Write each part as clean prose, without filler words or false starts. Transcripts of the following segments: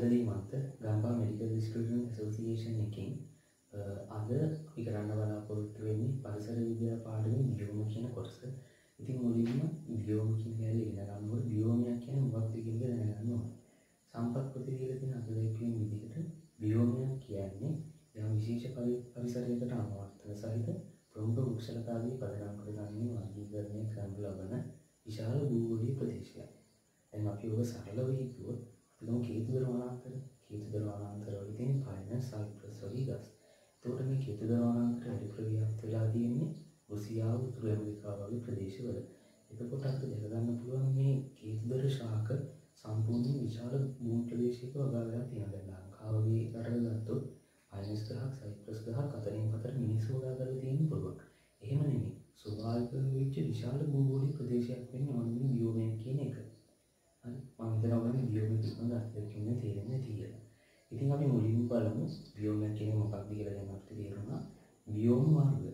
අදදී මත Gampaha medical student association එකෙන් අද අපි කරන්න බලාපොරොත්තු වෙන්නේ පරිසර විද්‍යා පාඩමේ බියෝම කියන කොටස. ඉතින් මුලින්ම බියෝම කියන එක ඉගෙන ගන්නකොට බියෝමයක් කියන්නේ මොකක්ද කියන එක දැනගන්න ඕනේ. සම්පත් පොතේ දීලා තියෙන අද දැක්වීම විදිහට බියෝමයක් කියන්නේ යම් විශේෂ පරිසරයකට අනුවර්තන සහිත ප්‍රමුඛ වෘක්ෂලතාවයේ පදනම් කරගන්නේ වර්ගීකරණය කරන ලබන විශාල භූගෝලීය ප්‍රදේශයක්. දැන් අපි ඔබ සරලව හිතුවොත් අපි කේතුදර වනාන්තර වල තියෙන පයින් සයිප්‍රස් වගේ ගස්. එතකොට මේ කේතුදර වනාන්තර වැඩි ප්‍රව්‍යාප්ත වෙලා තියෙන්නේ රුසියාව උතුරු ඇමරිකාව වගේ ප්‍රදේශවල. එතකොට අපිට දැක ගන්න පුළුවන් මේ කේතුදර ශාක සම්පූර්ණ විශාල භූමි ප්‍රදේශයක වගා වෙලා තියෙනවා. දැන් ලංකාව වගේ රටක ගත්තොත් පයින්ස් ගහක් සයිප්‍රස් ගහක් අතරින් පතර මිනිස්සු වගා කරලා තියෙන්න පුළුවන්. එහෙම නෙමෙයි. ස්වභාවික වෙච්ච විශාල භූගෝලීය ප්‍රදේශයක් වෙන්නේ මොනවද බියෝමයක් කියන එක. හරි මම හිතනවා බියෝම පිළිබඳව අත්දැකීම් තේරෙන්නේ කියලා. ඉතින් අපි මුලින්ම බලමු බියෝම කියන්නේ මොකක්ද කියලා දැන් අපිට තේරුණා. බියෝම වර්ග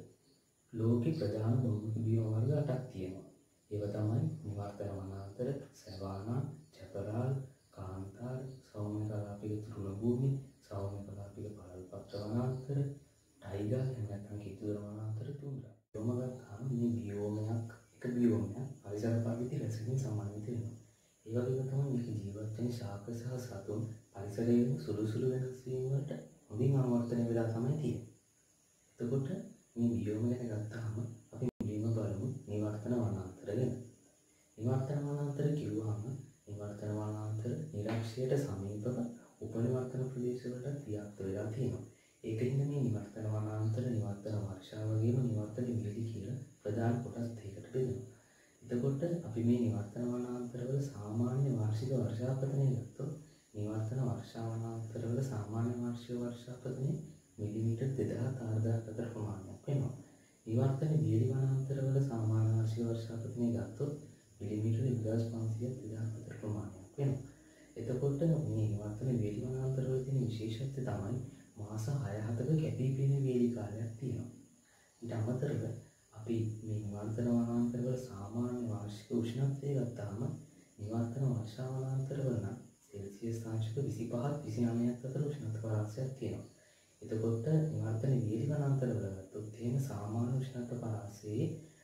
ලෝකේ ප්‍රධාන බහුමුඛ බියෝම වර්ග 8ක් තියෙනවා. ඒවා තමයි නිවර්තන වනාන්තර, සැවානා, චපරාල්, කාන්තාර, සෞම්‍ය කලාපික තුරුල භූමි, සෞම්‍ය කලාපික පළල්පත්‍ර වනාන්තර, ටයිගර් එහෙම නැත්නම් කේතුදර වනාන්තර තුන්දා. බියෝම ගත්තාම මේ බියෝමයක් එක බියෝමයක් පරිසර පද්ධති රැසකින් සම්බන්ධ වෙනවා. ඒ වගේම තමයි මේක ජීවත් වෙන ශාක සහ සතුන් පරිසරයේ සුළු වෙනස් වීම වලට හොඳින් අනුවර්තනය වෙලා තමයි තියෙන්නේ. එතකොට මේ බියෝම ගැන ගත්තාම අපි මුලින්ම බලමු නිවර්තන වනාන්තර ගැන. නිවර්තන වනාන්තර කිව්වහම නිවර්තන වනාන්තර නිරක්ෂයට සමීපව උපනිවර්තන ප්‍රදේශ වලට ව්‍යාප්ත වෙලා තියෙනවා. ඒකින් මේ නිවර්තන වනාන්තර නිවර්තන වර්ෂා වගේම නිවර්තන විවිධ කියලා ප්‍රධාන කොටස් දෙකකට බෙදෙනවා. එතකොට අපි මේ නිවර්තන වනාන්තරවල සාමාන්‍ය වාර්ෂික වර්ෂාපතනය ගත්තොත් නිවර්තන වර්ෂා වනාන්තරවල සාමාන්‍ය වාර්ෂික වර්ෂාපතනය මිලිමීටර් 2400 අතර ප්‍රමාණයක් වෙනවා. නිවර්තන වියලි වනාන්තරවල සාමාන්‍ය වාර්ෂික වර්ෂාපතනය ගත්තොත් මිලිමීටර් 1500 අතර ප්‍රමාණයක් වෙනවා. එතකොට මේ නිවර්තන වියලි වනාන්තරවල තියෙන විශේෂත්වය තමයි මාස 6-7ක කැපී පෙනෙන වේලි කාලයක් තියෙනවා. ඊට අමතරව අපි මේ නිවර්තන වනාන්තරවල සාමාන්‍ය වාර්ෂික උෂ්ණත්වය ගත්තාම නිවර්තන වර්ෂා වනාන්තරවල නම් සෙල්සියස් අංශක 25-29ක් අතර උෂ්ණත්ව පරාසයක් තියෙනවා. එතකොට නිවර්තන වියලි වනාන්තරවල ගත්තොත් එහෙම සාමාන්‍ය උෂ්ණත්ව පරාසයේ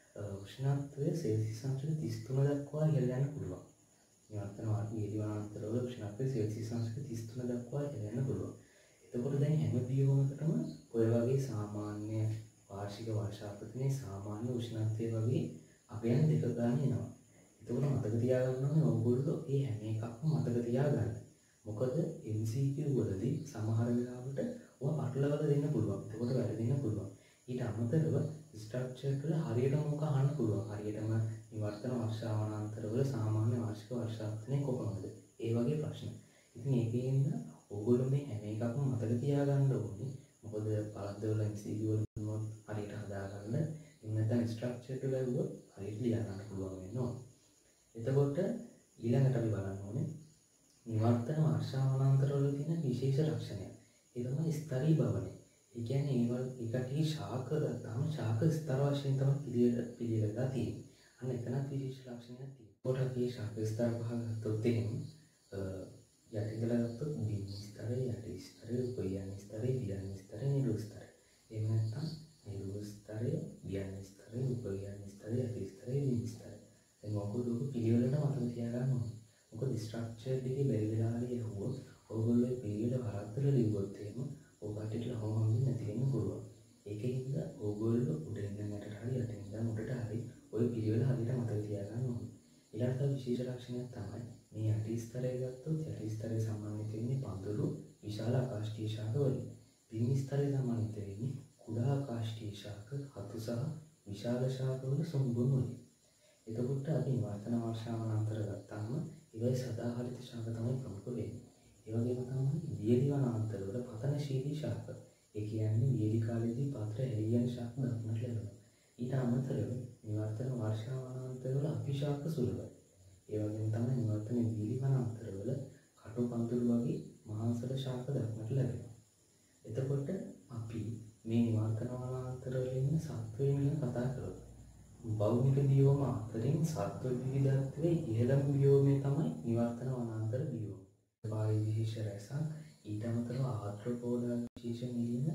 උෂ්ණත්වය සෙල්සියස් අංශක 33 දක්වා ඉහළ යන්න පුළුවන්. නිවර්තන වියලි වනාන්තරවල උෂ්ණත්වය සෙල්සියස් අංශක 33 දක්වා ඉහළ යන්න පුළුවන්. එතකොට දැන් හැම බියෝමකටම ඔය වගේ සාමාන්‍ය වාර්ෂික වර්ෂාපතනයේ සාමාන්‍ය උෂ්ණත්වය වගේ අගයන් දෙක ගන්න එනවා. එතකොට මතක තියාගන්න ඕනේ ඕගොල්ලෝ මේ හැම එකක්ම මතක තියාගන්න. මොකද MCQ වලදී සමහර වෙලාවට ඔයා පටලවලා දෙන්න පුළුවන්. එතකොට වැරදෙන්න පුළුවන්. ඊට අමතරව ස්ට්‍රක්චර් වල හරියටම මොක අහන්න පුළුවන්. හරියටම නිවර්තන වර්ෂා වනාන්තරවල සාමාන්‍ය වාර්ෂික වර්ෂාපතනය කොහොමද? ඒ වගේ ප්‍රශ්න. ඉතින් ඒකෙන්ද ඕගොල්ලෝ මේ හැම එකක්ම මතක තියාගන්න ඕනේ. මොකද පළද්දවල MCQ වල දුන්නොත් හරියට හදාගන්න එහෙම නැත්නම් ස්ට්‍රක්චර් එක ලැබුවොත් හරියට ලියා ගන්න පුළුවන් වෙනවා. එතකොට ඊළඟට අපි බලන්න ඕනේ නිවර්තන වර්ෂා වනාන්තරවල තියෙන විශේෂ ලක්ෂණය. ඒ තමයි ස්තරී භවනය. ඒ කියන්නේ ඒකට ශාක ගත්තාම ශාක ස්තර වශයෙන් තමයි පිළියෙලලා තියෙන්නේ. අන්න එතනත් විශේෂ ලක්ෂණයක් තියෙනවා. කොට අපි ශාක ස්තර පහ ගත්තොත් එහෙම යටිදලා ගත්තොත් බිම් ස්තරය, යටි ස්තරය, උපයන ස්තරය, දියන් ස්තරය, නිරු ස්තරය. එහෙම නැත්නම් නිරු ස්තරය, දියන් ස්තරය, උපයන ස්තරය, යටි ස්තරය, බිම් ස්තරය. දැන් ඔයගොල්ලෝ පිළිවෙලට මතක තියාගන්න ඕනේ. මොකද ස්ට්‍රක්චර් එකේ බැරි වෙලා හරි යහුවොත් ඔයගොල්ලෝ පිළිවෙල වරද්දලා ලිව්වොත් එහෙම ඔයගොල්ලන්ට ලහවම නැති වෙන්න පුළුවන්. ඒකෙන්ද ඔයගොල්ලෝ උඩින් යනකට හරි යටින් ඉඳන් උඩට හරි ඔය පිළිවෙල හරියට මතක තියාගන්න ඕනේ. ඊළඟට විශේෂ ලක්ෂණයක් තමයි මේ යටි ස්තරය ගත්තොත් යටි ස්තරය සම්බන්ධ වෙන්නේ පඳුරු විශාල ආකාශීය ශාක වලින්. බිම් ස්තරය සම්බන්ධ වෙන්නේ කුඩා ආකාශීය ශාක හතු සහ විශාල ශාක වල සම්බුන් වලින්. එතකොට අපි නිවර්තන වර්ෂා වනාන්තර ගත්තාම ඒවයි සදාහරිත ශාක තමයි ප්‍රමුඛ වෙන්නේ. ඒ වගේම තමයි වියලි වනාන්තරවල පතනශීලී ශාක. ඒ කියන්නේ වියලි කාලේදී පතර එළියන ශාක දක්නට ලැබෙනවා. ඊට අමතරව නිවර්තන වර්ෂා වනාන්තරවල අපිශාක සුලභයි. ඒ වගේම තමයි නිවර්තන වියලි වනාන්තරවල කටු පඳුරු වගේ මහාසල ශාක දක්නට ලැබෙනවා. එතකොට අපි මේ නිවර්තන වනාන්තරවල ඉන්න සත්වයන් ගැන කතා කරමු. භෞමික බියෝම අතරින් සත්ව විවිධත්වයේ ඉහළම බියෝමය තමයි නිවර්තන වනාන්තර බියෝම. වායු විශේෂ රැසක් ඊට අමතරව ආර්ථ්‍රෝපෝඩා විශේෂ මිලියන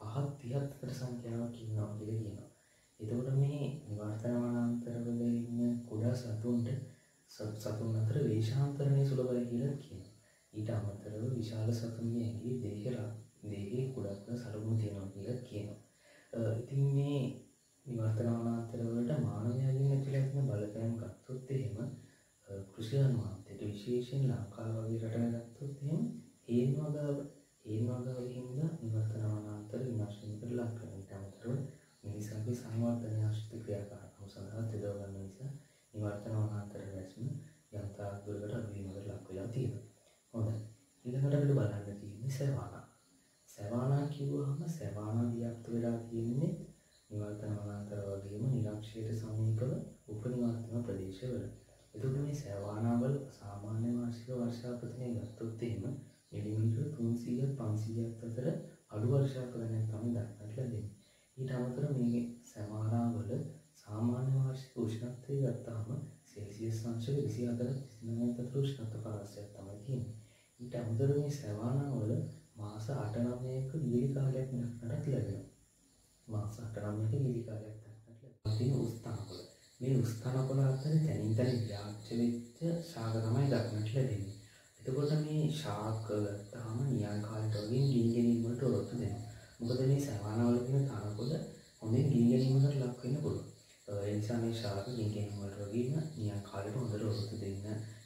5-30 සංඛ්‍යාවක් ඉන්නවා කියලා කියනවා. එතකොට මේ නිවර්තන වනාන්තරවල ඉන්න කුඩා සතුන්ට සතුන් අතර වේශාන්තරණය සුලභයි කියලා කියනවා. ඊට අමතරව විශාල සතුන්ගේ ඇඟේ දේහේ කුඩා සලකුණු තියෙනවා කියලා කියනවා. ඉතින් මේ නිවර්තන වනාන්තරවලට මානවයාගෙන් ඇතුළත් වෙන බලපෑම් ගත්තොත් එහෙම කෘෂි අනුමානයට විශේෂයෙන් ලංකාව වගේ රටක ගත්තොත් එහෙම හේන් වගාව හින්දා නිවර්තන වනාන්තර විනාශනයකට ලක් වෙනවා. ඊට අමතරව මිනිසාගේ සංවර්ධනය ආශ්‍රිත ක්‍රියාකාරකම් සඳහා තෙදව ගන්න නිසා නිවර්තන වනාන්තර රැස්ම යම්තා දුරකට අඩුවීමකට ලක් වෙලා තියෙනවා. හොඳයි. ඊළඟට අපිට බලන්න තියෙන්නේ සැවානා. සැවානා කිව්වහම සැවානා ව්‍යාප්ත වෙලා තියෙන්නේ නිවර්තන වනාන්තර වගේම නිරක්ෂයට සමීපව උපනිවර්තන ප්‍රදේශවල. එතකොට මේ සැවානාවල සාමාන්‍ය වාර්ෂික වර්ෂාපතනය ගත්තොත් එහෙම මිලිමීටර 300-500ක් අතර අඩු වර්ෂාපතනයක් තමයි දක්නට ලැබෙන්නේ. ඊට අමතරව මේ සැවානාවල සාමාන්‍ය වාර්ෂික උෂ්ණත්වය ගත්තාම සෙල්සියස් අංශක 24-29 අතර උෂ්ණත්ව පරාසයක් තමයි තියෙන්නේ. ඊට අමතරව මේ සැවානාවල මාස 8-9ක දිලි කාලයක් දක්නට ලැබෙනවා. මාස 8-9ක දිලි කාලයක් දක්නට ලැබෙනවා. උස්තනකොළ. මේ උස්තනකොළ අතර තනින් තනි ව්‍යාප්ත වෙච්ච ශාක තමයි දක්නට ලැබෙන්නේ. එතකොට මේ ශාක ගත්තාම නියං කාලයට වගේ ගිනිගැනීම් වලට ඔරොත්තු දෙනවා. මොකද මේ සැවානාවල තියෙන තනකොළ හොඳින් ගිනිගැනීමකට ලක් වෙන්න පුළුවන්. ඒ නිසා මේ ශාක ගිනිගැනීම් වලට වගේම නියං කාලයට හොඳට ඔරොත්තු දෙන්න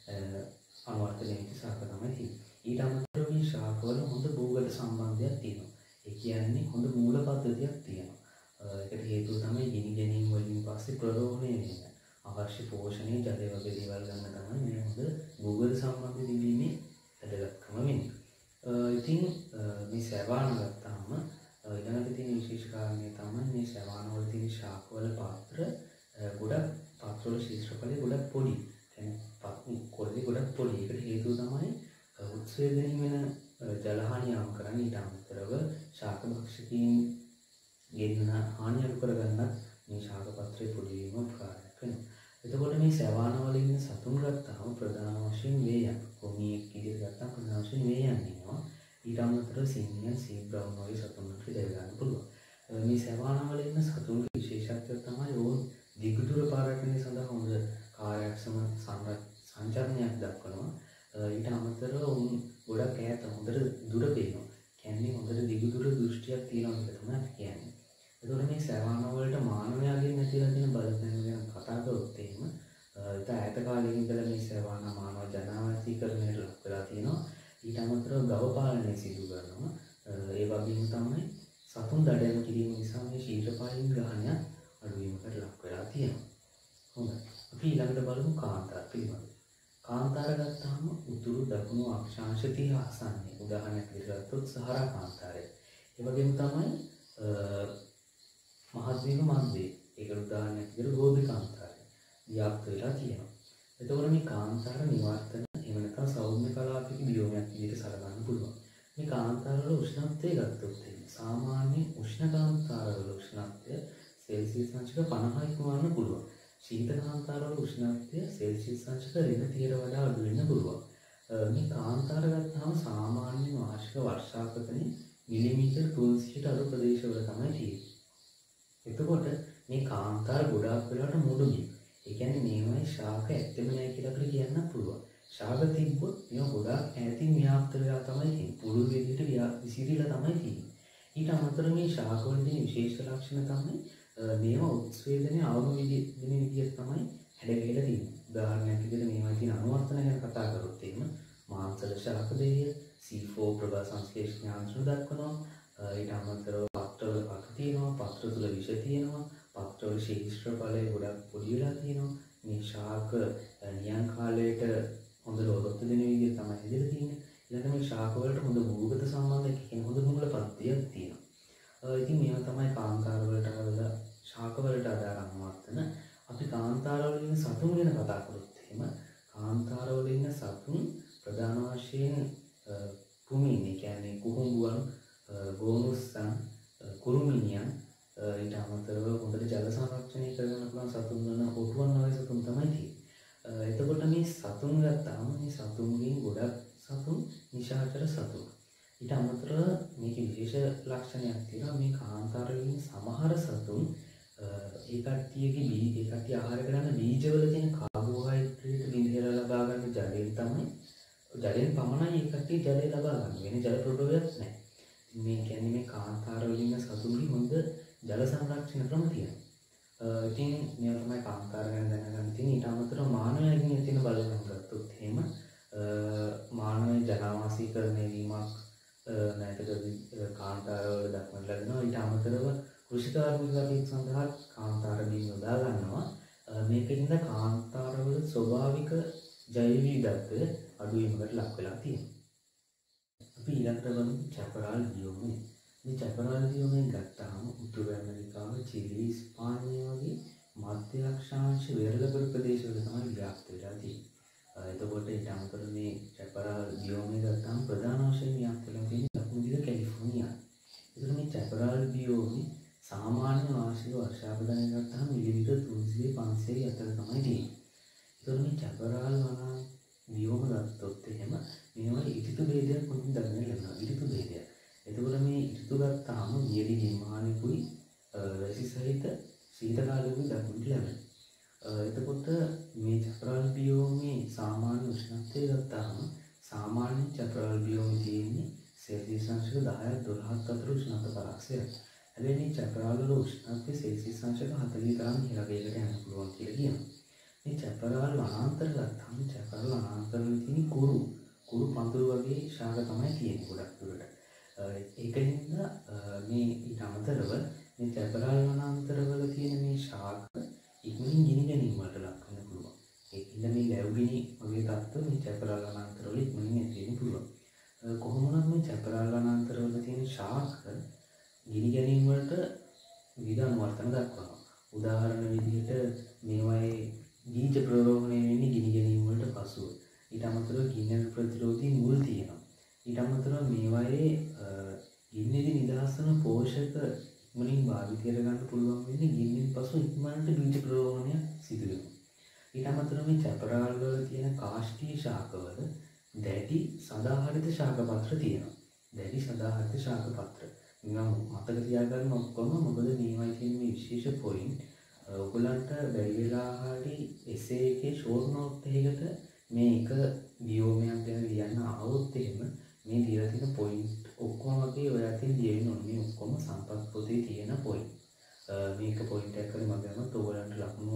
අනුවර්තනය වෙච්ච ශාක තමයි තියෙන්නේ. ඊට අමතරව මේ ශාකවල හොඳ භූගත සම්බන්ධයක් තියෙනවා. ඒ කියන්නේ හොඳ මූල පද්ධතියක් තියෙනවා. ඒකට හේතුව තමයි ගිනිගැනීම් වලින් පස්සේ ප්‍රරෝහණය වෙන අවශ්‍ය පෝෂණය ජලය වගේ දේවල් ගන්න තමයි මේ හොඳ භූගත සම්බන්ධ දිවීමේ වැදගත්කම වෙන්නේ. ඉතින් මේ සැවාන ගත්තාම ඊළඟට තියෙන විශේෂ කාරණය තමයි මේ සැවානවල තියෙන ශාකවල පාත්‍ර ගොඩක් පාත්‍රවල ශීර්ෂඵලය ගොඩක් පොඩි. කියන්නේ කොළේ ගොඩක් පොඩි. ඒකට හේතුව තමයි උත්සේදනය වෙන ජලහානිය අම කරන්නේ. ඊට අමතරව ශාක භක්ෂකීන් ගෙන්න හානිය අඩු කරගන්නත් මේ ශාක පත්‍රයේ පොඩි වීම උපකාරයක් වෙනවා. එතකොට මේ සැවානවල ඉන්න සතුන් ගත්තාම ප්‍රධාන වශයෙන් වේයන්. කොමියෙක් විදිහට ගත්තාම ප්‍රධාන වශයෙන් වේයන් ඉන්නවා. ඊට අමතරව සිංහයන්, සී බ්‍රවුන් වගේ සතුන් අපිට දැක ගන්න පුළුවන්. මේ සැවානවල ඉන්න සතුන්ගේ විශේෂත්වය තමයි ඕන් දිගුදුර පාරටනේ සඳහා හොඳ කාර්යක්ෂම සංචරණයක් දක්වනවා. ඊට අමතරව උන් ගොඩක් ඈත හොඳට දුර පේනවා. කියන්නේ හොඳට දිගුදුර දෘෂ්ටියක් තියෙනවා කියලා තමයි අපි කියන්නේ. එතකොට මේ සැවානා වලට මානවයාගෙන් ඇතිවලා තියෙන බලපෑම ගැන කතා කරොත් එහෙම ඊට ඈත කාලේ ඉඳලා මේ සැවානා මානව ජනවාසීකරණයට ලක් වෙලා තියෙනවා. ඊට අමතරව ගව පාලනය සිදු කරනවා. ඒ වගේම තමයි සතුන් දඩයම් කිරීම නිසා මේ ශීඝ්‍රපාලීන ග්‍රහණය අඩුවීමකට ලක් වෙලා තියෙනවා. හොඳයි. අපි ඊළඟට බලමු කාන්තාර පිළිබඳව. කාන්තාර ගත්තාම උතුරු දකුණු අක්ෂාංශ 30 ආසන්නයේ උදාහරණයක් විදිහට ගත්තොත් සහරා කාන්තාරය. ඒ වගේම තමයි මහද්වීප මන්දේ. ඒකට උදාහරණයක් විදිහට ගෝධි කාන්තාරය ව්‍යාප්ත වෙලා තියෙනවා. එතකොට මේ කාන්තාර නිවර්තන එහෙම නැත්නම් සෞම්‍ය කලාපික බියෝමයක් විදිහට සලකන්න පුළුවන්. මේ කාන්තාරවල උෂ්ණත්වය ගත්තොත් සාමාන්‍ය උෂ්ණ කාන්තාරවල උෂ්ණත්වය සෙල්සියස් අංශක 50ක් වන්න පුළුවන්. ශීත කාන්තාරවල උෂ්ණත්වය සෙල්සියස් අංශක 30ට වඩා අඩු වෙන්න පුළුවන්. මේ කාන්තාර ගත්තාම සාමාන්‍ය වාර්ෂික වර්ෂාපතනය මිලිමීටර් 300ට අඩු ප්‍රදේශවල තමයි තියෙන්නේ. එතකොට මේ කාන්තාර ගොඩාක් වෙලාවට මුඩුයි. ඒ කියන්නේ මේවයි ශාක ඇත්තෙම නැහැ කියලා අපිට කියන්න පුළුවන්. ශාක තිබ්බොත් මේවා ගොඩාක් ඈතින් ව්‍යාප්ත වෙලා තමයි තියෙන්නේ. පුළුල් විදිහට විසිරීලා තමයි තියෙන්නේ. ඊට අමතරව මේ ශාකවල තියෙන විශේෂ ලක්ෂණ තමයි මේවා උත්සේදනය අවම විදිහට තමයි හැඩගැහිලා තියෙන්නේ. උදාහරණයක් විදිහට මේවා තියෙන අනුවර්තන ගැන කතා කරොත් එහෙම මාංශල ශාක දෙය C4 ප්‍රභා සංශ්ලේෂණ යාන්ත්‍රණ දක්වනවා. ඊට අමතරව පත්‍රවල පක තියෙනවා, පත්‍ර තුල විෂ තියෙනවා, පත්‍රවල ශීර්ෂඵලය ගොඩක් පොඩි වෙලා තියෙනවා. මේ ශාක නියං කාලයට හොඳ රෝගොත්තු දෙන විදිහට තමයි හැදලා තියෙන්නේ. ඊළඟ මේ ශාක වලට හොඳ භූගත සම්බන්ධයක් කියන හොඳ මූල පද්ධතියක් තියෙනවා. ඉතින් මේවා තමයි කාන්තාර වලට අදාළ ශාක වලට අදාළ අනුවර්තන. අපි කාන්තාර වල ඉන්න සතුන් ගැන කතා කරොත් එහෙම කාන්තාර වල ඉන්න සතුන් ප්‍රධාන වශයෙන් කුමීන්, ඒ කියන්නේ කුහුඹුවන්, ගෝනුස්සන්, කුරුමිනියන්, ඊට අමතරව හොඳට ජල සංරක්ෂණය කරගන්න පුළුවන් සතුන් වන ඔටුවන් වගේ සතුන් තමයි තියෙන්නේ. එතකොට මේ සතුන් ගත්තාම මේ සතුන්ගෙන් ගොඩක් සතුන් නිශාචර සතුන්. ඊට අමතරව මේකේ විශේෂ ලක්ෂණයක් තියෙනවා මේ කාන්තාර වලින් සමහර සතුන් ඒ කට්ටිය ආහාර කරන බීජවල තියෙන කාබෝහයිඩ්‍රේට් බිඳ ලබා ගන්න ජලයෙන් තමයි ජලයෙන් පමණයි ඒ කට්ටිය ජලය ලබා ගන්න. වෙන ජල ප්‍රභවයක් නැහැ. මේ කියන්නේ මේ කාන්තාර වලින් සතුන්ගේ හොඳ ජල සංරක්ෂණ ක්‍රම තියෙනවා. ඉතින් මේ තමයි කාන්තාර ගැන දැනගන්න තියෙන. ඊට අමතරව මානවයාගෙන් තියෙන බලපෑම ගත්තොත් එහෙම මානව ජනවාසීකරණය වීමක් නැතකදී කාන්තාරවල දක්වන්න ලැබෙනවා. ඊට අමතරව කෘෂිකාර්මිකයන් සඳහා කාන්තාර බිම් යොදා ගන්නවා. මේකෙන්ද කාන්තාරවල ස්වභාවික ජෛව විවිධත්වය අඩු වීමකට ලක් වෙලා තියෙනවා. අපි ඊළඟට බලමු චැපරාල් බියෝමේ. මේ චැපරාල් බියෝමේ ගත්තාම උතුරු ඇමරිකාව, චිලි, ස්පාඤ්ඤය වගේ මධ්‍ය අක්ෂාංශ වෙරළබඩ ප්‍රදේශවල තමයි ව්‍යාප්ත වෙලා තියෙන්නේ. එතකොට ඊට අමතරව මේ චැපරාල් බියෝමේ ගත්තාම ප්‍රධාන වශයෙන් ව්‍යාප්ත වෙලා තියෙන්නේ දකුණු දිග කැලිෆෝනියා. ඒතර මේ චැපරාල් බියෝමේ සාමාන්‍ය වාර්ෂික වර්ෂාපතනය ගත්තාම මිලිමීටර් 300-500 අතර තමයි තියෙන්නේ. ඒතර මේ චැපරාල් වනා බියෝම ගත්තොත් එහෙම මේවල ඍතු භේදයක් පොඩ්ඩක් දක්වන්න ලැබෙනවා. ඍතු භේදයක්. එතකොට මේ ඍතු ගත්තාම වියලි හිමානිකුයි වැසි සහිත ශීත කාලෙකුයි දක්වන්න ලැබෙනවා. එතකොට මේ චැපරාල් බියෝමේ සාමාන්‍ය උෂ්ණත්වය ගත්තාම සාමාන්‍ය චැපරාල් බියෝමේ තියෙන්නේ සෙල්සියස් අංශක 10-12ක් අතර උෂ්ණත්ව පරාක්ෂයක්. හැබැයි මේ චැපරාල් වල උෂ්ණත්වය සෙල්සියස් අංශක 40 තරම් ඉහළ වේගකට යන්න පුළුවන් කියලා කියනවා. මේ චැපරාල් වනාන්තර ගත්තාම චැපරාල් වනාන්තරවල තියෙන කුරු පඳුරු වගේ ශාක තමයි තියෙන්නේ ගොඩක් දුරට. ඒකින්ද මේ ඊට අමතරව මේ චැපරාල් වනාන්තරවල තියෙන මේ ශාක ඉක්මනින් ගිනි ගැනීම වලට ලක් වෙන්න පුළුවන්. ඒකින්ද මේ ලැබුගිනි වගේ තත්ත්ව මේ චැපරාල් වනාන්තරවල ඉක්මනින් ඇති වෙන්න පුළුවන්. කොහොම වුණත් මේ චැපරාල් වනාන්තරවල තියෙන ශාක ගිනි ගැනීම වලට විවිධ අනුවර්තන දක්වනවා. උදාහරණ විදිහට මේවායේ බීජ ප්‍රරෝහණය වෙන්නේ ගිනි ගැනීම වලට පසුව. ඊට අමතරව ගින්නන ප්‍රතිරෝධී මුල් තියෙනවා. ඊට අමතරව මේවායේ ගින්නෙදි නිදහස් වන පෝෂක ඉක්මනින් භාවිතයට ගන්න පුළුවන් වෙන්නේ ගින්නෙන් පසු ඉක්මනට බීජ ප්‍රරෝහණය සිදු වෙනවා. ඊට අමතරව මේ චැපරාල් වල තියෙන කාෂ්ඨීය ශාකවල දැඩි සදාහරිත ශාක පත්‍ර තියෙනවා. දැඩි සදාහරිත ශාක පත්‍ර. මම මතක තියාගන්න ඔක්කොම මොකද මේවයි තියෙන මේ විශේෂ පොයින්ට් ඔයගලන්ට බැරි වෙලා හරි එසේ එකේ ෂෝට් නෝට් එකකට මේ එක බියෝමයක් ගැන ලියන්න ආවොත් එහෙම මේ දීලා තියෙන පොයින්ට් ඔක්කොම වගේ ඔයා අතින් ලියන්න ඕනේ. මේ ඔක්කොම සම්පත් පොතේ තියෙන පොයින්ට්. මේක පොයින්ට් එකක් කරලා මම ගන්නත් ඔයගලන්ට ලකුණු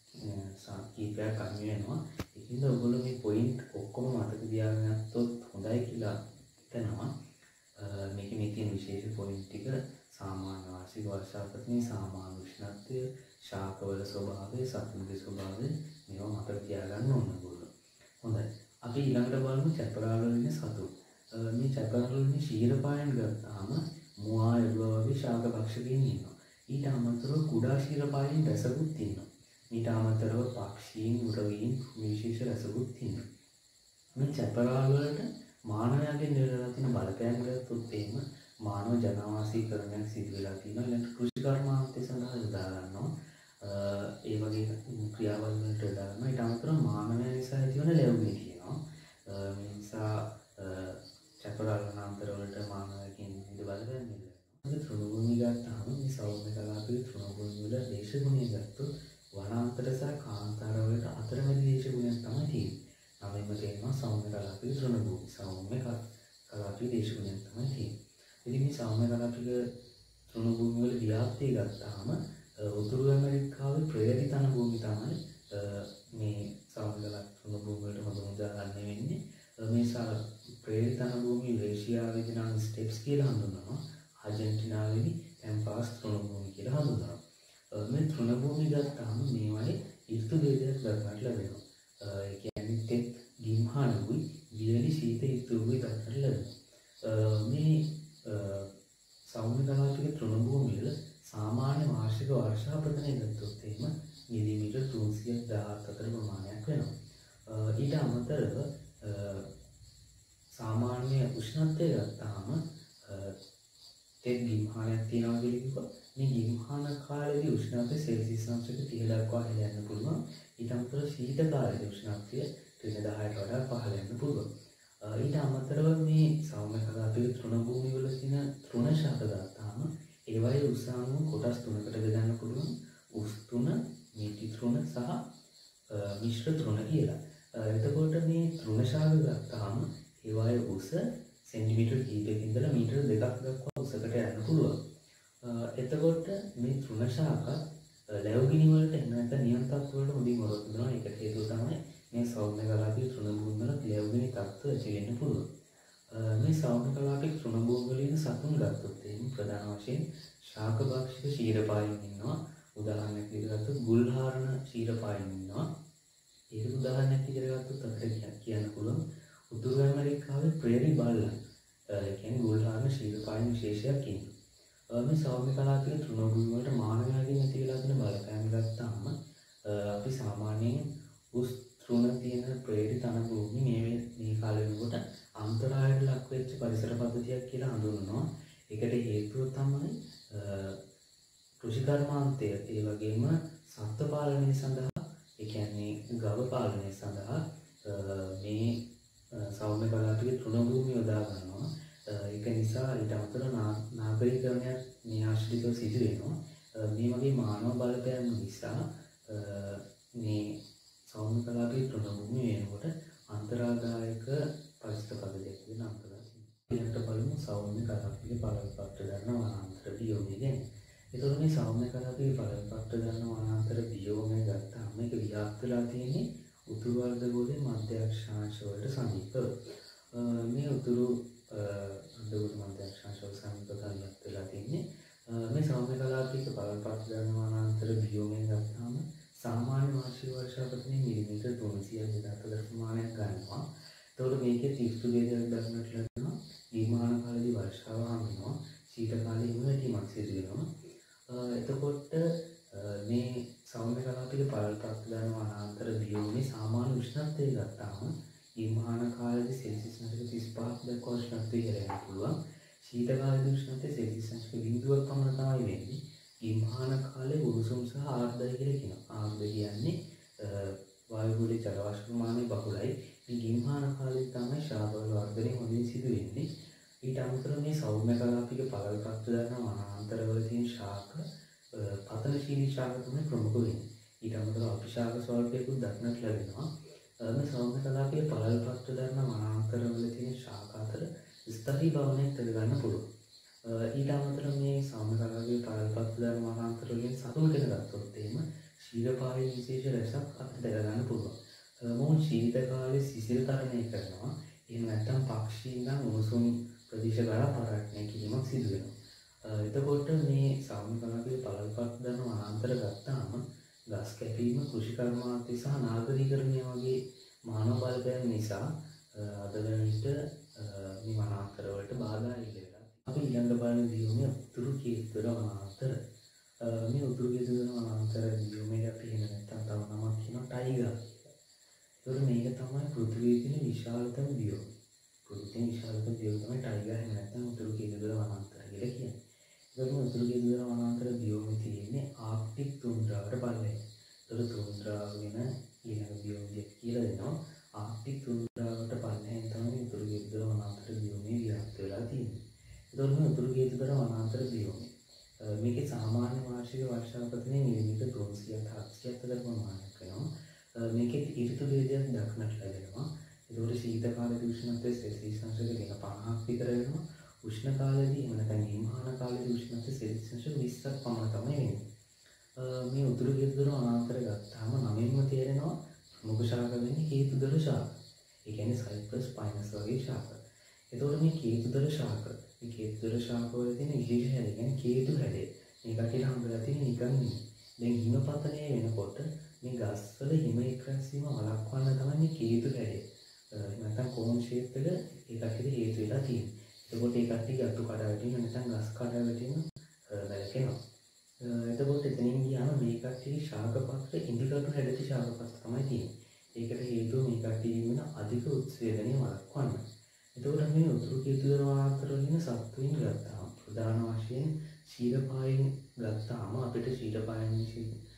කීපයක් අන්න වෙනවා. ඒකින්ද ඔයගොල්ලෝ මේ පොයින්ට් ඔක්කොම මතක තියාගෙන ගත්තොත් හොඳයි කියලා හිතනවා. මේකේ මේ තියෙන විශේෂ පොයින්ට් ටික සාමාන්‍ය වාර්ෂික වර්ෂාපතනයේ සාමාන්‍ය උෂ්ණත්වය, ශාකවල ස්වභාවය, සතුන්ගේ ස්වභාවය මේවා මතක තියාගන්න ඕන ඔයගොල්ලෝ. හොඳයි. අපි ඊළඟට බලමු චැපරාල් වල ඉන්න සතුන්. මේ චැපරාල් වල ඉන්න ශීරපායන් ගත්තාම මුවා, එළුවා වගේ ශාක භක්ෂකයන් ඉන්නවා. ඊට අමතරව කුඩා ශීරපායන් රසකුත් ඉන්නවා. ඊට අමතරව පක්ෂීන්, උරවීන් විශේෂ රසකුත් ඉන්නවා. මේ චැපරාල් වලට මානවයාගෙන් ලැබෙන තියෙන බලපෑම් ගත්තොත් එහෙම මානව ජනවාසීකරණයක් සිදු වෙලා තියෙනවා. ඊළඟ කෘෂි කර්මාන්තය සඳහා යොදා ගන්නවා. ඒ වගේ ක්‍රියාවල් වලට යොදා ගන්නවා. ඊට අමතරව මානවයා නිසා ඇතිවන ලැබුමේ තියෙනවා. මේ නිසා චැපරාල් වනාන්තර වලට මානවයාගෙන් විවිධ බලපෑම් ලැබෙනවා. අපි තෘණභූමි ගත්තාම මේ සෞම්‍ය කලාපයේ තෘණභූමි වල දේශගුණය ගත්තොත් වනාන්තර සහ කාන්තාර වලට අතරමැදි දේශගුණයක් තමයි තියෙන්නේ. නවෙන්ම තේරෙනවා සෞම්‍ය කලාපයේ තෘණභූමි සෞම්‍ය කලාපයේ දේශගුණයක් තමයි තියෙන්නේ. ඉතින් මේ සෞම්‍ය කලාපයේ තෘණභූමි වල ව්‍යාප්තිය ගත්තාම උතුරු ඇමරිකාවේ ප්‍රේරිත තන භූමි තමයි මේ සෞම්‍ය කලාප තෘණභූමි වලට හොඳම උදාහරණය වෙන්නේ. මේ ප්‍රේරිත තන භූමි යුරේෂියාවේදී නම් ස්ටෙප්ස් කියලා හඳුන්වනවා. ආජන්ටිනාවේදී පැම්පාස් තෘණභූමි කියලා හඳුන්වනවා. මේ තෘණභූමි ගත්තාම මේවායේ ඍතු භේදයක් දක්වන්න ලැබෙනවා. ඒ කියන්නේ තෙත් ගිම්හානුයි වියලි ශීත ඍතුයි දක්වන්න ලැබෙනවා. මේ සෞම්‍ය කලාපයේ තෘණභූමි වල සාමාන්‍ය වාර්ෂික වර්ෂාපතනය ගත්තොත් එහෙම මිලිමීටර් 317 අතර ප්‍රමාණයක් වෙනවා. ඊට අමතරව සාමාන්‍ය උෂ්ණත්වය ගත්තාම තෙත් ගිම්හානයක් තියෙනවා කියලා කිව්වා. මේ ගිම්හාන කාලේදී උෂ්ණත්වය සෙල්සියස් අංශක 30 දක්වා ඉහළ යන්න පුළුවන්. ඊට අමතරව ශීත කාලේදී උෂ්ණත්වය 10ට වඩා පහළ යන්න පුළුවන්. ඊට අමතරව මේ සෞම්‍ය කලාපයේ තෘණ භූමිවල තියෙන තෘණ ශාක ගත්තාම ඒවයේ උස අණු කොටස් තුනකට බෙදන්න පුළුවන්. උස් තෘණ, මිටි තෘණ සහ මිශ්‍ර තෘණ කියලා. එතකොට මේ තෘණ ශාක ගත්තාම ඒවයේ උස සෙන්ටිමීටර් කිහිපයකින් ඉඳලා මීටර 2ක් දක්වා උසකට යන්න පුළුවන්. එතකොට මේ තෘණ ශාක ලැබුගිනි වලට එහෙම නැත්නම් නියම තත්ත්ව වලට හොඳින් වරොත් වෙනවා. ඒකට හේතුව තමයි මේ සෞම්‍ය කලාපයේ තෘණ භූමි වල ලැබුගිනි තත්ත්ව ඇති වෙන්න පුළුවන්. මේ සෞම්‍ය කලාපයේ තෘණ භූමි වල ඉන්න සතුන් ගත්තොත් එහෙනම් ප්‍රධාන වශයෙන් ශාකභක්ෂක ක්ෂීරපායින් ඉන්නවා. උදාහරණයක් විදිහට ගත්තොත් ගුල්හාරණ ක්ෂීරපායින් ඉන්නවා. ඒක උදාහරණයක් විදිහට ගත්තොත් අපිට කියන්න පුළුවන් උතුරු ඇමරිකාවේ ප්‍රේරි බල්ලන්. ඒ කියන්නේ ගුල්හාරණ ක්ෂීරපායින් විශේෂයක් ඉන්නවා. මේ සෞම්‍ය කලාපයේ තෘණ භූමි වලට මානවයාගෙන් ඇති වෙලා තියෙන බලපෑම් ගත්තාම අපි සාමාන්‍යයෙන් උස් තෘණ තියෙන ප්‍රේරි තන භූමි මේ කාලේ වෙනකොට අන්තරායයට ලක් වෙච්ච පරිසර පද්ධතියක් කියලා හඳුන්වනවා. ඒකට හේතුව තමයි කෘෂි කර්මාන්තය, ඒ වගේම සත්ත්ව පාලනය සඳහා, ඒ කියන්නේ ගව පාලනය සඳහා මේ සෞම්‍ය කලාපයේ තෘණ භූමි යොදා ගන්නවා. ඒක නිසා ඊට අමතරව නාගරිකකරණයක් මේ ආශ්‍රිතව සිදු වෙනවා. මේ වගේ මානව බලපෑම් නිසා මේ සෞම්‍ය කලාපයේ තෘණ භූමි වෙනකොට අන්තරාදායක පරිසර පද්ධතියක් වෙන අන්තරාදායක. ඊළඟට බලමු සෞම්‍ය කලාපයේ පළල්පත්‍ර ගන්න වනාන්තර බියෝමය ගැන. ඒතකොට මේ සෞම්‍ය කලාපයේ පළල්පත්‍ර ගන්න වනාන්තර බියෝමය ගත්තාම මේක ව්‍යාප්ත වෙලා තියෙන්නේ උතුරු අර්ධගෝලයේ මධ්‍ය අක්ෂාංශ වලට සමීපව. මේ උතුරු අර්ධගෝල මධ්‍ය අක්ෂාංශ වල සමීපව ව්‍යාප්ත වෙලා තියෙන්නේ. මේ සෞම්‍ය කලාපයේ පළල්පත්‍ර ගන්න වනාන්තර බියෝමය ගත්තාම සාමාන්‍ය වාර්ෂික වර්ෂාපතනයේ මිලිමීටර් 324 ප්‍රමාණයක් ගන්නවා. එතකොට මේකේ තීව්‍ර වේගයක් දක්නට ලැබෙනවා. දීර්ඝාන කාලේදී වර්ෂාව හම්බෙනවා. ශීත කාලේ හිමවැටීමක් සිදු වෙනවා. එතකොට මේ සෞම්‍ය කලාපයේ පළල්පත්‍ර ගන්න වනාන්තර බියෝමේ සාමාන්‍ය උෂ්ණත්වය ගත්තාම දීර්ඝාන කාලේදී සෙල්සියස් අංශක 35ක් දක්වා උෂ්ණත්වය ඉහළ වෙන්න පුළුවන්. ශීත කාලේදී උෂ්ණත්වය සෙල්සියස් අංශක 0ක් පමණ තමයි වෙන්නේ. ඉම්හාන කාලේ උණුසුම් සහ ආර්ද්‍රය කියලා කියනවා. ආර්ද්‍ර කියන්නේ වායුගෝලීය ජල වාෂ්ප ප්‍රමාණය බහුලයි. මේ ඉම්හාන කාලේ තමයි ශාබල වර්ධනය හොඳින් සිදු වෙන්නේ. ඊට අමතරව මේ සෞම්‍ය කලාපයේ පළල්පත්‍ර දරන වනාන්තරවල තියෙන ශාක පතනශීලී ශාක තමයි ප්‍රමුඛ වෙන්නේ. ඊට අමතරව අපිශාක ස්වල්පයකුත් දක්නට ලැබෙනවා. මේ සෞම්‍ය කලාපයේ පළල්පත්‍ර දරන වනාන්තරවල තියෙන ශාක අතර ස්ථායී භවනයක් තද ගන්න පුළුවන්. ඊට අමතරව මේ සෞම්‍ය කලාපයේ පළල්පත්‍ර දරන වනාන්තර වලින් සතුන් ගැන ගත්තොත් එහෙම ක්ෂීරපායි විශේෂ රසක් අපිට දැක ගන්න පුළුවන්. මොවුන් ශීත කාලේ සිසිල් තරණය කරනවා. එහෙම නැත්නම් පක්ෂීන් උණුසුම් ප්‍රදේශ කරා පරාක්ෂණය කිරීමක් සිදු වෙනවා. එතකොට මේ සෞම්‍ය කලාපයේ පළල්පත්‍ර දරන වනාන්තර ගත්තාම ගස් කැපීම, කෘෂි කර්මාන්තය සහ නාගරීකරණය වගේ මානව බලපෑම් නිසා අද වන විට මේ වනාන්තර වලට බාධා ඉල්ල වෙලා. අපි ඊළඟ බලන දියුනේ උතුරු කේතුවර වනාන්තර. මේ උතුරු කේතුවර වනාන්තර දියුමේ අපි එහෙම නැත්නම් තව නමක් කියනවා ටයිගර්. ඒතකොට මේක තමයි පෘථිවියේ තියෙන විශාලතම දියුම. පෘථිවියේ විශාලතම දියුම තමයි ටයිගර් එහෙම නැත්නම් උතුරු කේතුවර වනාන්තර කියලා කියන්නේ. ඒතකොට උතුරු කේතුවර වනාන්තර දියුමේ තියෙන්නේ ආර්ක්ටික් තුන්ද්‍රාවට පල්ලෙහාට. ඒතකොට තුන්ද්‍රාව වෙන ඊළඟ දියුමක් කියලා දෙනවා. ආර්ක්ටික් තුන්ද්‍රාවට පල්ලෙහාට තමයි උතුරු කේතුවර වනාන්තර දියුමේ ව්‍යාප්ත වෙලා තියෙන්නේ. ඒතකොට මේ උතුරු කේතුවර වනාන්තර දියුමේ මේකේ සාමාන්‍ය වාර්ෂික වර්ෂාපතනයේ මිලිමීටර් 370ක් ප්‍රමාණයක් වෙනවා. මේකේ ඍතු භේදයක් දක්නට ලැබෙනවා. ඒතකොට ශීත කාලයේ උෂ්ණත්වය සෙල්සියස් අංශක 50ක් විතර වෙනවා. උෂ්ණ කාලයේදී එහෙම නැත්නම් හිමහාන කාලයේදී උෂ්ණත්වය සෙල්සියස් අංශක 20ක් පමණ තමයි වෙන්නේ. මේ උතුරු කේතුවර වනාන්තර ගත්තාම නමින්ම තේරෙනවා ප්‍රමුඛ ශාක වෙන්නේ කේතුදර ශාක. ඒ කියන්නේ සයිප්‍රස් පයිනස් වගේ ශාක. එතකොට මේ කේතුදර ශාක, මේ කේතුදර ශාක වල තියෙන විශේෂ හැඩය කියන්නේ කේතු හැඩය. මේක කියලා හම්බලා තියෙන නිකන් නෙමෙයි. දැන් හිමපතනය වෙනකොට මේ ගස්වල හිම එක්රැස්වීම වළක්වන්න තමයි මේ කේතු හැඩය. නැත්නම් කෝන් ෂේප් එක ඒකට හේතු වෙලා තියෙන්නේ. එතකොට ඒ කට්ටිය අතු කඩා වැටෙන නැත්නම් ගස් කඩා වැටෙන වැළකෙනවා. එතකොට එතනින් ගියාම මේ කට්ටිය ශාකපත්‍ර ඉන්දිකටු හැඩති ශාකපත්‍ර තමයි තියෙන්නේ. ඒකට හේතුව මේ කට්ටිය වෙන අධික උත්සේදනය වළක්වන්න. එතකොට මේ උතුරු කේතුවර වනාන්තර වලින් සත්තුන් ගත්තාම ප්‍රධාන වශයෙන් ශීලපායන් ගත්තාම අපිට ශීලපායන්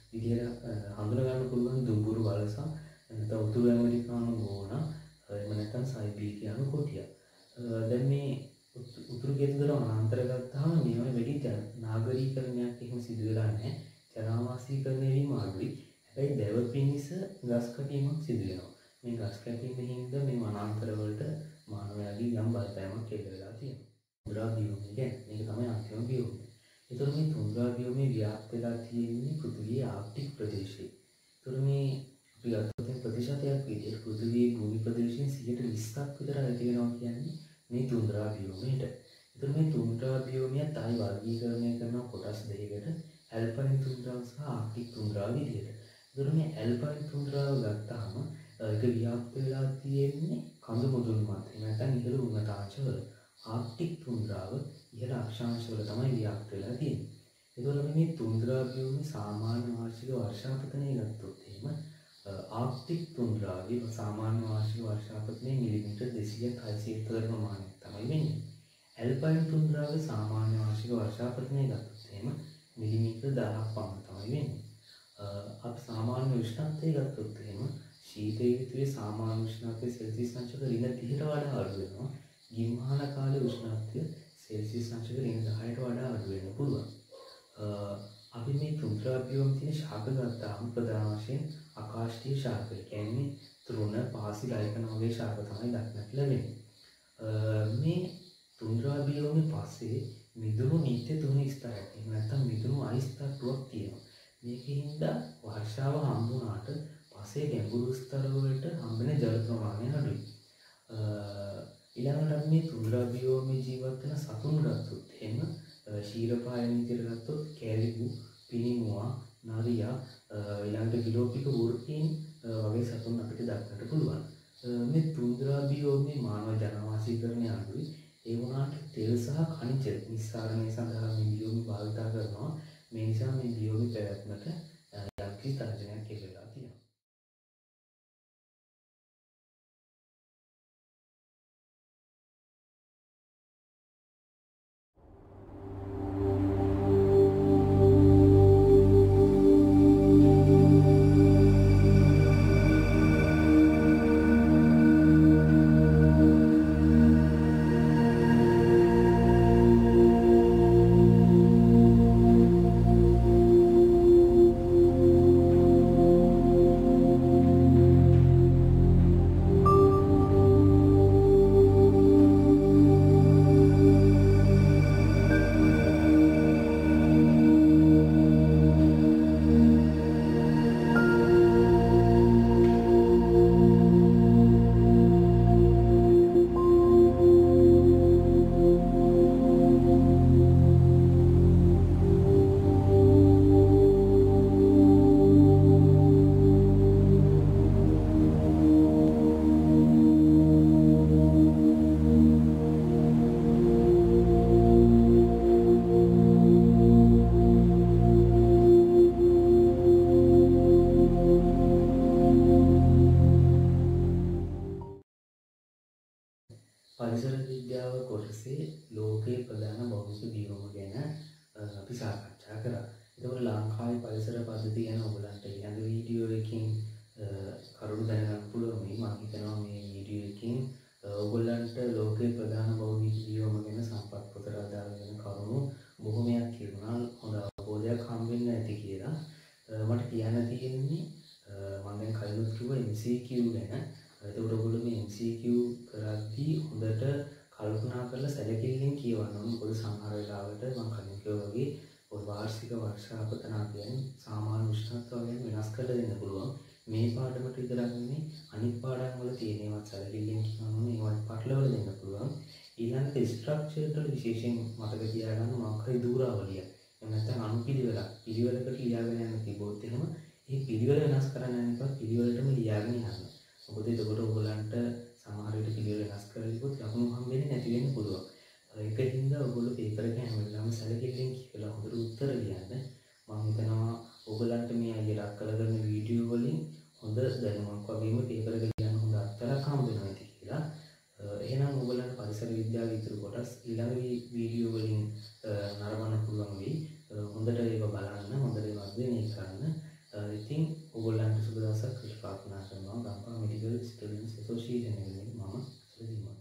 විදියට හඳුනා ගන්න පුළුවන් දුඹුරු වලස, නැත්නම් උතුරු ඇමරිකානු ගෝණ, එහෙම නැත්නම් නැත්නම් සයිබීරියානු කොටියා. දැන් මේ උතුරු ගෙදර වනාන්තර ගත්තාම මේවන වැඩි නාගරීකරණයක් එහෙම සිදු වෙලා නැහැ. ජනවාසීකරණය වීම අඩුයි. හැබැයි දැව පිණිස ගස් කැපීමක් සිදු වෙනවා. මේ ගස් කැපීම හින්දා මේ වනාන්තර වලට මානවයාගේ යම් බලපෑමක් එල්ල වෙලා තියෙනවා. තුන්දරා බියෝමය කියන්නේ මේක තමයි අන්තිම බියෝමය. ඒතර මේ තුන්දරා බියෝමය ව්‍යාප්ත වෙලා තියෙන්නේ පෘථිවියේ ආර්ක්ටික් ප්‍රදේශයේ. ඒතර මේ අපි ගත්තොත් ප්‍රතිශතයක් විදිහට පෘථිවියේ භූමි ප්‍රදේශයෙන් 20% විතර අයිති වෙනවා කියන්නේ මේ තුන්දරා බියෝමයට. ඒතර මේ තුන්දරා බියෝමයත් ආයි වර්ගීකරණය කරන කොටස් දෙකකට ඇල්පයින් තුන්දරාව සහ ආර්ක්ටික් තුන්දරාව විදිහට. ඒතර මේ ඇල්පයින් තුන්දරාව ගත්තාම ඒක ව්‍යාප්ත වෙලා තියෙන්නේ කඳු මුදුන් මත. නැත්නම් ඉහළ උන්නතාංශවල. ආර්ක්ටික් තුන්දරාව ඉහළ අක්ෂාංශවල තමයි ව්‍යාප්ත වෙලා තියෙන්නේ. ඒතකොට මේ තුන්දරා බියෝමේ සාමාන්‍ය වාර්ෂික වර්ෂාපතනය ගත්තොත් එහෙම ආර්ක්ටික් තුන්දරාවේ සාමාන්‍ය වාර්ෂික වර්ෂාපතනය මිලිමීටර් 200-600 තරම් ප්‍රමාණයක් තමයි වෙන්නේ. ඇල්පයින් තුන්දරාවේ සාමාන්‍ය වාර්ෂික වර්ෂාපතනය ගත්තොත් එහෙම මිලිමීටර් 1000ක් පමණ තමයි වෙන්නේ. අපි සාමාන්‍ය උෂ්ණත්වය ගත්තොත් එහෙම ශීත ඍතුවේ සාමාන්‍ය උෂ්ණත්වය සෙල්සියස් අංශක -30ට වඩා අඩු වෙනවා. ගිම්හාන කාලේ උෂ්ණත්වය සෙල්සියස් අංශක -10ට වඩා අඩු වෙන්න පුළුවන්. අපි මේ තුන්දරා බියෝමේ තියෙන ශාක ගත්තාම ප්‍රධාන වශයෙන් ආකාශීය ශාක කියන්නේ තෘණ, පාසි, ලයිකන වගේ ශාක තමයි දක්නට ලැබෙන්නේ. මේ තුන්දරා බියෝමේ පස්සේ මිදුණු නිත්‍ය තුන ස්තරයක් එහෙම නැත්නම් මිදුණු අයිස් තට්ටුවක් තියෙනවා. මේකෙන්ද වර්ෂාව හම්බුනාට පස්සේ ගැඹුරු ස්තර වලට හම්බෙන ජල ප්‍රමාණය අඩුයි. ඊළඟට මේ තුන්දරා බියෝමේ ජීවත් වෙන සතුන් ගත්තොත් එහෙම ශීරපායන විදිහට ගත්තොත් කැලිබු, පිනිමුවා, නරියා, ඊළඟට විලෝපික වෘත්තීන් වගේ සතුන් අපිට දක්නට පුළුවන්. මේ තුන්දරා බියෝමේ මානව ජනවාසීකරණය අඩුයි. ඒ වුණාට තෙල් සහ khනිජ නිස්සාරණය සඳහා මේ බියෝමේ භාවිත කරනවා. මේ නිසා මේ බියෝමේ පැවැත්මට යම්කිසි තර්ජනයක් එල්ලලා තියෙනවා. පරිසර විද්‍යාව කොටසේ ලෝකයේ ප්‍රධාන භෞතික දියුම ගැන අපි සාකච්ඡා කරා. ඒකවල ලංකාවේ පරිසර පද්ධතිය ගැන ඔයගලන්ට ඊළඟ වීඩියෝ එකකින් කරුණු දැනගන්න පුළුවන්. මම හිතනවා මේ වීඩියෝ එකකින් ඔයගලන්ට ලෝකයේ ප්‍රධාන භෞතික දියුම ගැන සම්පත් පොතට අදාළ වෙන කරුණු බොහොමයක් කියනවා. හොඳ අවබෝධයක් හම්බෙන්න ඇති කියලා. මට කියන්න තියෙන්නේ මම දැන් කලිනුත් කිව්වා MCQ ගැන. එතකොට ඔයගොල්ලෝ මේ MCQ කරද්දී හොඳට කල්පනා කරලා සැලකිල්ලෙන් කියවන්න ඕනේ. මොකද සමහර වෙලාවට මම කලින් කිව්වා වගේ ඔය වාර්ෂික වර්ෂාපතන කියන්නේ සාමාන්‍ය උෂ්ණත්වය ගැන වෙනස් කරලා දෙන්න පුළුවන්. මේ පාඩමට විතරක් නෙමෙයි අනිත් පාඩම් වල තියෙන ඒවත් සැලකිල්ලෙන් කියවන්න ඕනේ. ඒවත් පටලවලා දෙන්න පුළුවන්. ඊළඟට ස්ට්‍රක්චර් වල විශේෂයෙන් මතක තියාගන්න මොකක් හරි දූරාවලිය. එහෙම නැත්නම් අනුපිළිවෙලක් පිළිවෙලකට ලියාගෙන යන්න තිබොත් එහෙම ඒ පිළිවෙල වෙනස් කරන්න යනකොට පිළිවෙලටම ලියාගෙන යන්න. මොකද එතකොට ඔයගොල්ලන්ට සමහර විට පිළිවෙල වෙනස් කරලා ඉවොත් ලකුණු හම්බෙන්නේ නැති වෙන්න පුළුවන්. ඒකින්ද ඔයගොල්ලෝ පේපර් එක හැම වෙලාවෙම සැලකිල්ලෙන් කියලා හොඳට උත්තර ලියන්න. මම හිතනවා ඔයගොල්ලන්ට මේ අයියලා කරන වීඩියෝ වලින් හොඳ දැනුමක් වගේම පේපර් එක ලියන්න හොඳ අත්තරක් හම්බ වෙනවා ඇති කියලා. එහෙනම් ඔයගොල්ලන්ට පරිසර විද්‍යාවේ ඉතුරු කොටස් ඊළඟ වීඩියෝ වලින් නරඹන්න පුළුවන් වෙයි. හොඳට ඒක බලන්න, හොඳට ඒක අධ්‍යයනය කරන්න. ඉතින් ඔයගොල්ලන්ට සුබ දවසක් ප්‍රාර්ථනා කරනවා. ගම්පහ මෙඩිකල් ස්ටුඩන්ට්ස් ඇසෝසියේෂන් එකෙන් මම සුරජිමා